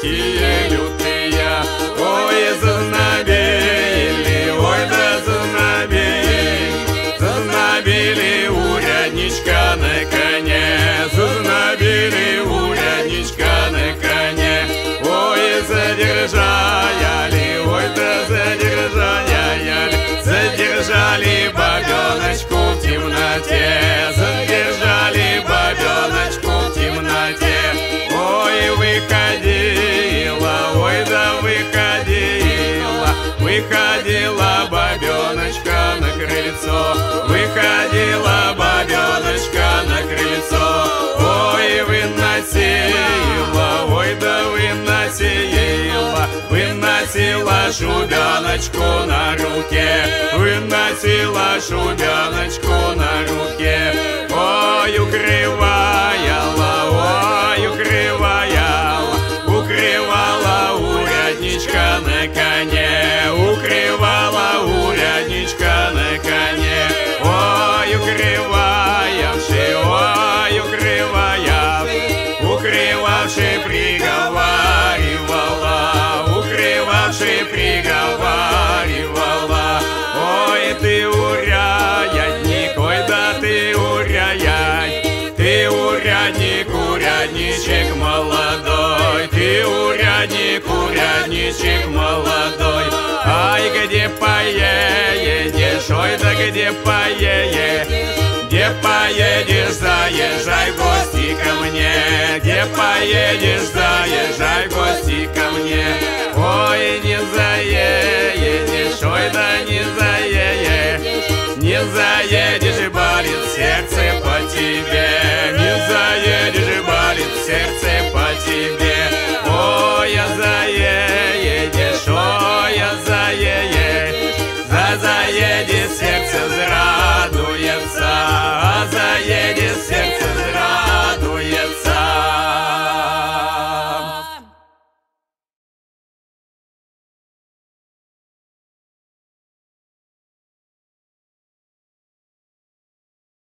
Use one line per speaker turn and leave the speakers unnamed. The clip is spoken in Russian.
такие лютые. Ой, зазнобили, ой, да зазнобили, зазнобили урядничка на коне, зазнобили урядничка на коне. Ой, задержали, ой, да задержали, задержали бабеночку в темноте, задержали бабеночку в темноте. Ой, выходила, ой, да выходила, выходила бабеночка на крыльцо, выходила бабеночка на крыльцо. Ой, выносила, ой, да выносила, выносила шубеночку на руке, выносила шубеночку на руке. Ой, укрывала, ой, укрывала, укрывала урядничка на коне, укрывала урядничка на коне. Ой, укрываявши, ой, укрываявши, укрывавши приговаривала, укрывавши приговаривала. Ой, ты урядник, ой, да ты урядник, ты урядник, урядничек молодой, ты урядник, урядничек молодой. Ай, где поедешь, ой, да где поедешь, где поедешь, заезжай в гости ко мне, где поедешь, заезжай в гости ко мне. Ой, не заедешь, ой, да не заедешь, не заедешь, болит сердце по тебе, не заедешь, болит сердце по тебе. Ой, я заедешь, ой, я заедешь, заедет сердце зра.